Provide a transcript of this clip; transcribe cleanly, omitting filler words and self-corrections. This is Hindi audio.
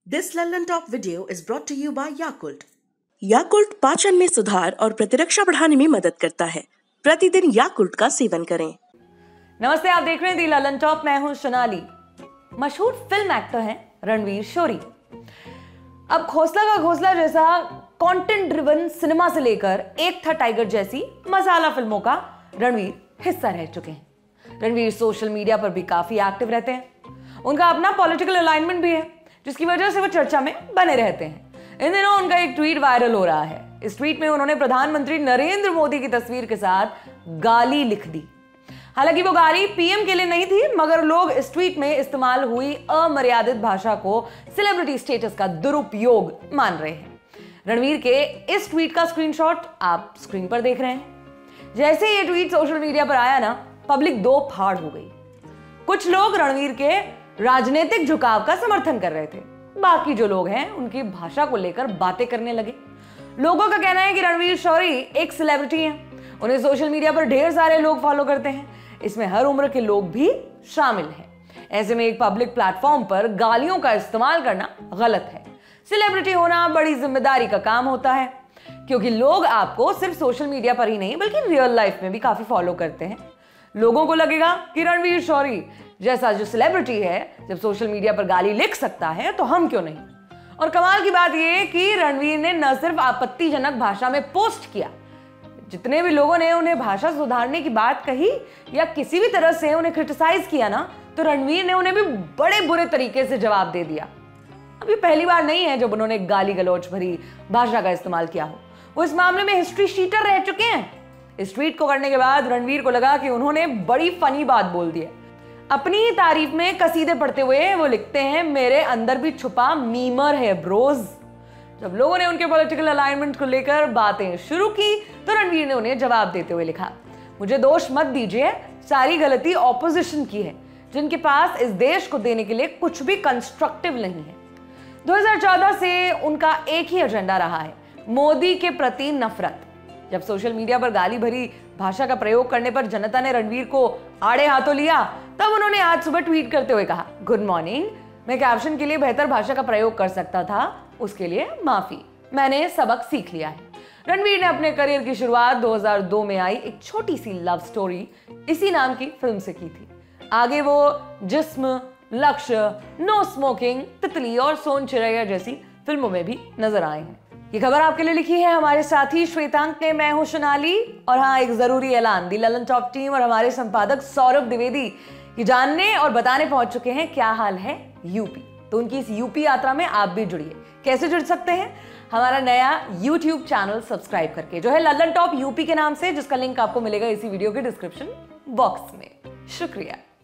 This London Top video is brought to you by Yakult. Yakult पाचन में सुधार और प्रतिरक्षा बढ़ाने में मदद करता है। प्रतिदिन याकुल्ट का सेवन करें। नमस्ते, आप देख रहे हैं दी ललन टॉप। मैं हूं सोनाली। मशहूर फिल्म एक्टर हैं रणवीर शोरी। अब खोसला का घोंसला जैसा कंटेंट ड्रिवन सिनेमा से लेकर एक था टाइगर जैसी मसाला फिल्मों का रणवीर हिस्सा रह चुके हैं। रणवीर सोशल मीडिया पर भी काफी एक्टिव रहते हैं। उनका अपना पॉलिटिकल अलाइनमेंट भी है, जिसकी वजह से वो चर्चा में बने रहते हैं। इन दिनों उनका एक ट्वीट वायरल हो रहा है। इस ट्वीट में उन्होंने प्रधानमंत्री नरेंद्र मोदी की तस्वीर के साथ गाली लिख दी। हालांकि वो गाली पीएम के लिए नहीं थी, मगर लोग इस ट्वीट में इस्तेमाल हुई अमर्यादित भाषा को सेलिब्रिटी स्टेटस का दुरुपयोग मान रहे हैं। रणवीर के इस ट्वीट का स्क्रीनशॉट आप स्क्रीन पर देख रहे हैं। जैसे ये ट्वीट सोशल मीडिया पर आया ना, पब्लिक दो फाड़ हो गई। कुछ लोग रणवीर के राजनीतिक झुकाव का समर्थन कर रहे थे, बाकी जो लोग हैं उनकी भाषा को लेकर बातें करने लगे। लोगों का कहना है कि रणवीर शोरी एक सेलिब्रिटी हैं। उन्हें सोशल मीडिया पर ढेर सारे लोग फॉलो करते हैं, इसमें हर उम्र के लोग भी शामिल हैं। ऐसे में एक पब्लिक प्लेटफॉर्म पर गालियों का इस्तेमाल करना गलत है। सेलिब्रिटी होना बड़ी जिम्मेदारी का काम होता है, क्योंकि लोग आपको सिर्फ सोशल मीडिया पर ही नहीं बल्कि रियल लाइफ में भी काफी फॉलो करते हैं। लोगों को लगेगा कि रणवीर शोरी जैसा जो सेलिब्रिटी है जब सोशल मीडिया पर गाली लिख सकता है तो हम क्यों नहीं। और कमाल की बात यह कि रणवीर ने न सिर्फ आपत्तिजनक भाषा में पोस्ट किया, जितने भी लोगों ने उन्हें भाषा सुधारने की बात कही या किसी भी तरह से उन्हें क्रिटिसाइज किया ना, तो रणवीर ने उन्हें भी बड़े बुरे तरीके से जवाब दे दिया। अब ये पहली बार नहीं है जब उन्होंने गाली गलौज भरी भाषा का इस्तेमाल किया हो। वो इस मामले में हिस्ट्री शीटर रह चुके हैं। इस ट्वीट को करने के बाद रणवीर को लगा कि उन्होंने बड़ी फनी बात बोल दी है। अपनी ही तारीफ में कसीदे पढ़ते हुए वो लिखते हैं, मेरे अंदर भी छुपा मीमर है ब्रोज। जब लोगों ने उनके पॉलिटिकल अलाइनमेंट को लेकर बातें शुरू की तो रणवीर ने उन्हें जवाब देते हुए लिखा, मुझे दोष मत दीजिए, सारी गलती ऑपोजिशन की है, जिनके पास इस देश को देने के लिए कुछ भी कंस्ट्रक्टिव नहीं है। 2014 से उनका एक ही एजेंडा रहा है, मोदी के प्रति नफरत। जब सोशल मीडिया पर गाली भरी भाषा का प्रयोग करने पर जनता ने रणवीर को आड़े हाथों लिया, तब उन्होंने आज सुबह ट्वीट करते हुए कहा, गुड मॉर्निंग, मैं कैप्शन के लिए बेहतर भाषा का प्रयोग कर सकता था, उसके लिए माफी, मैंने सबक सीख लिया है। रणवीर ने अपने करियर की शुरुआत 2002 में आई एक छोटी सी लव स्टोरी इसी नाम की फिल्म से की थी। आगे वो जिस्म, लक्ष्य, नो स्मोकिंग, तितली और सोन चिरैया जैसी फिल्मों में भी नजर आए हैं। ये खबर आपके लिए लिखी है हमारे साथी श्वेतांक ने। मैं हूं सोनाली। और हाँ, एक जरूरी ऐलान, दी ललन टॉप टीम और हमारे संपादक सौरभ द्विवेदी ये जानने और बताने पहुंच चुके हैं क्या हाल है यूपी। तो उनकी इस यूपी यात्रा में आप भी जुड़िए। कैसे जुड़ सकते हैं? हमारा नया YouTube चैनल सब्सक्राइब करके, जो है ललन टॉप यूपी के नाम से, जिसका लिंक आपको मिलेगा इसी वीडियो के डिस्क्रिप्शन बॉक्स में। शुक्रिया।